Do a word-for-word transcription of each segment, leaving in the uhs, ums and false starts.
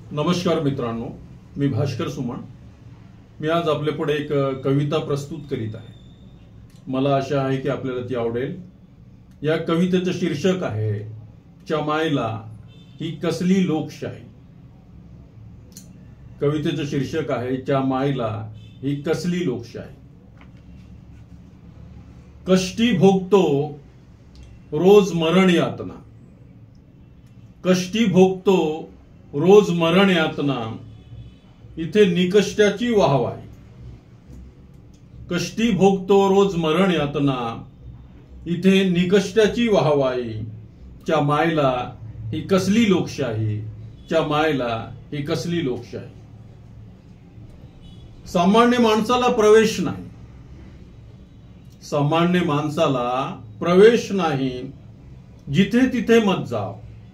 नमस्कार मित्रांनो, मी भास्कर सुमन। मी आज आपल्या पुढे एक कविता प्रस्तुत करीत आहे। मला आशा आहे की आपल्याला ती आवडेल। या कवितेचं शीर्षक आहे चमायला ही कसली लोकशाही। कवितेचं शीर्षक आहे चमायला ही कसली लोकशाही। कष्टी भोगतो रोज मरण यातना, कष्टी भोगतो रोज मरण यातना, इथे निकष्टाची वाहवाही। कष्टी भोगतो रोज मरण यातना, इथे निकष्टाची वाहवाही। च्या मायला ही कसली लोकशाही, च्या मायला ही कसली लोकशाही। सामान्य माणसाला प्रवेश नाही, सामान्य माणसाला प्रवेश नाही, जिथे तिथे मत जाव,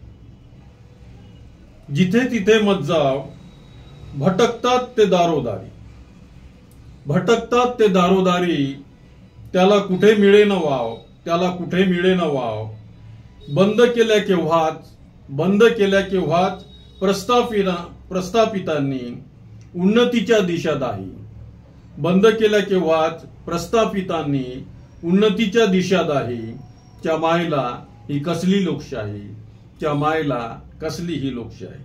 जिथे तिथे मत जाव। भटकतात ते दारोदारी, भटकतात ते दारोदारी, त्याला कुठे मिळेना वाव, त्याला कुठे मिळेना वाव। बंद केल्या केव्हाच, बंद केल्या केव्हाच प्रस्थापिता प्रस्थापितांनी उन्नतीच्या दिशा दाही। बंद केल्या केव्हाच प्रस्थापितांनी उन्नतीच्या दिशा दाही। च्या मायला ही कसली लोकशाही, च्या मायला कसली ही लोकशाही।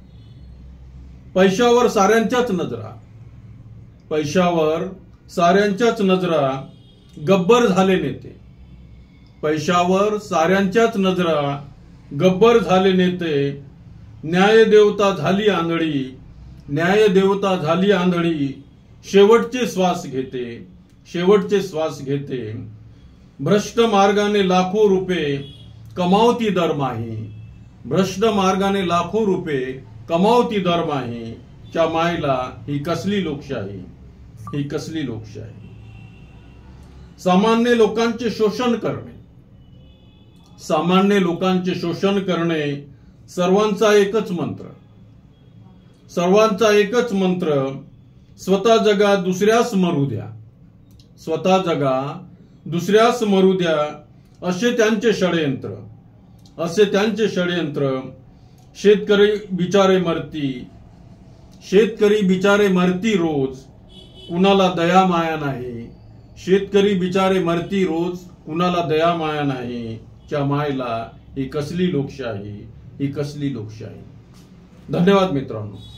पैशावर साऱ्यांच्याच नजरा, पैशावर साऱ्यांच्याच नजरा, गब्बर झाले नेते। पैशावर साऱ्यांच्याच नजरा, गब्बर झाले नेते। न्याय देवता झाली आंधळी, न्याय देवता झाली आंधळी, शेवटचे श्वास घेते, शेवटचे श्वास घेते। भ्रष्ट मार्गाने लाखो रुपये कमावती दरमाही, भ्रष्ट मार्गाने लाखो रुपये कमावती दरमाही। च्या मायला ही कसली लोकशाही, ही कसली लोकशाही। सामान्य लोकांचे शोषण करणे, सामान्य लोकांचे शोषण करणे, सर्वांचा एकच मंत्र, सर्वांचा एकच मंत्र। स्वतः जगा दुसऱ्यास मरू द्या, स्वतः जगा दुसऱ्यास मरू द्या, असे त्यांचे षडयंत्र, असे त्यांचे षडयंत्र। शेतकरी बिचारे मरती, शेतकरी बिचारे मरती रोज, कुणाला दया माया नाही। शेतकरी बिचारे मरती रोज, कुणाला दया माया नाही। च्या मायला ही कसली लोकशाही, ही कसली लोकशाही। धन्यवाद मित्रांनो।